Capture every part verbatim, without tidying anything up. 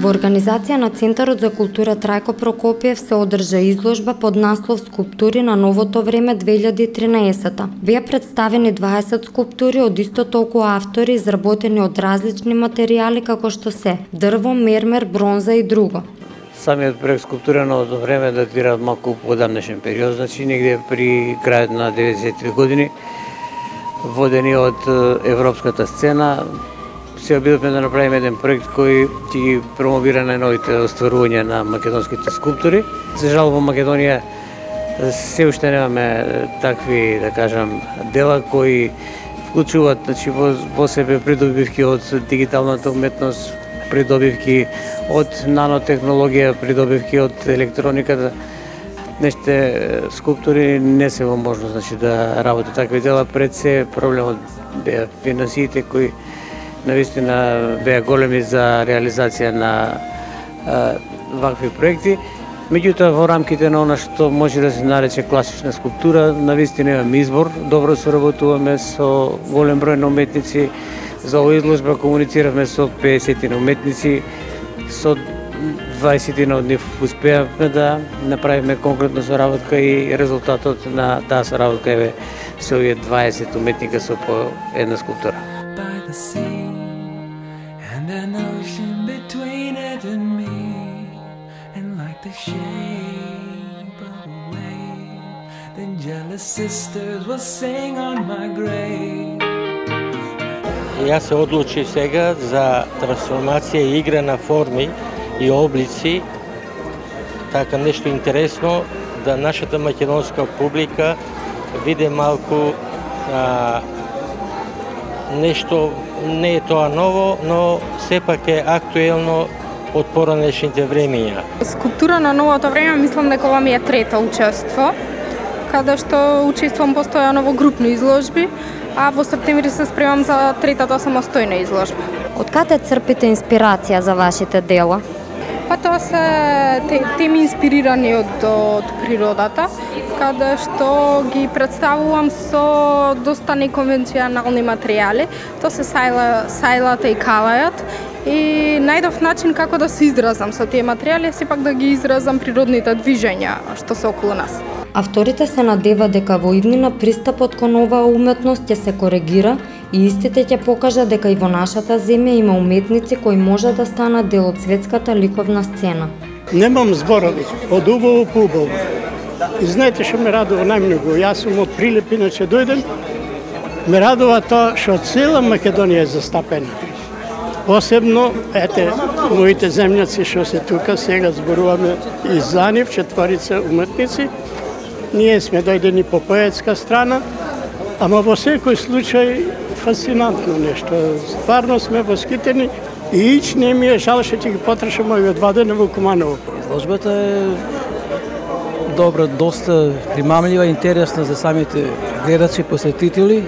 Во организација на Центарот за култура Трајко Прокопиев се одржа изложба под наслов Скулптури на новото време две илјади и тринаесета. Беа представени дваесет скулптури од исто толку автори, изработени од различни материјали како што се дрво, мермер, бронза и друго. Самиот проект Скулптура на новото време датира од малку подамнешен период, значи негде при крајот на деветдесетите години, водени од европската сцена. Се обидовме да направиме еден проект кој ќе ги промовира најновите остварувања на македонските скулптори. За жал во Македонија се уште немаме такви, да кажам, дела кои вклучуваат, значи, во, во себе придобивки од дигиталната уметност, придобивки од нанотехнологија, придобивки од електрониката. Днешните скулптори не се во можност, значи, да работат такви дела. Пред се проблемот беа финансиите кои навистина беа големи за реализација на а, вакви проекти. Меѓутоа, во рамките на она што може да се нарече класична скулптура, навистина имаме избор, добро соработуваме со голем број на уметници. За оваа изложба комунициравме со педесет уметници, со дваесет од нив успеавме да направиме конкретна соработка и резултатот на таа соработка е со овие дваесет уметника со по една скулптура. And an ocean between it and me, and like the shape of a wave, then jealous sisters will sing on my grave. Јас се одлучив сега за трансформација и игра на форми и облици, така нешто интересно, да нашата македонска публика види малку а, нешто, не е тоа ново, но сепак е актуелно од поранешните времења. Скулптура на новото време, мислам дека ова ми е трета учество, каде што учествувам постојано во групни изложби, а во септември се спремам за третата самостојна изложба. Од каде црпите инспирација за вашите дела? Па тоа се теми инспирирани од, од природата, каде што ги представувам со доста неконвенционални материјали. Тоа се сајла, сајлата и калајот. И најдов начин како да се изразам со тие материјали, сепак да ги изразам природните движења што се околу нас. Авторите се надева дека во иднина пристапот кон оваа уметност ќе се коригира и истите ќе покажа дека и во нашата земја има уметници кои може да станат дел од светската ликовна сцена. Немам зборови, од убаво по убаво. И знаете што ме радува најмногу? Јас сум од Прилеп, иначе дојден. Ме радува тоа што цела Македонија е застапена. Посебно, ете, моите земјаци што се тука, сега зборуваме и за нив, четворица уметници. Ние сме дојдени по поетска страна, ама во секој случај фасцинантно нешто. Стварно сме воскитени и ич не ми е жал што ќе ги потрошам овие два дена во Куманово. Изложбата е добра, доста примамлива, интересна за самите гледачи, посетители.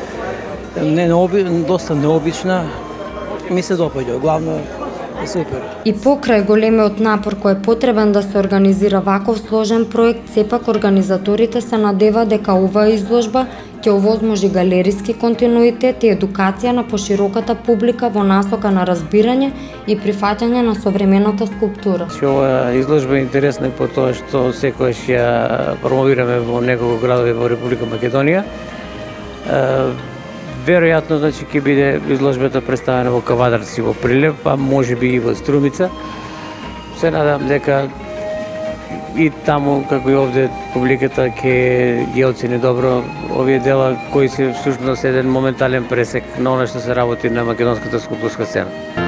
Не необи, доста необична. Ми се допаѓа, главно е супер. И покрај големиот напор кој е потребен да се организира ваков сложен проект, сепак организаторите се надева дека оваа изложба ќе овозможи галериски континуитет и едукација на пошироката публика во насока на разбирање и прифаќање на современата скулптура. Оваа изложба е интересна и по тоа што секојаш ја промовираме во неколку градови во Република Македонија. Веројатно, значи, ќе биде изложбата представена во Кавадарци во Прилеп, а можеби и во Струмица. Се надам дека и таму, како и овде, публиката ќе ги оцени добро овие дела кои се всушност еден моментален пресек на она што се работи на македонската скулптурска сцена.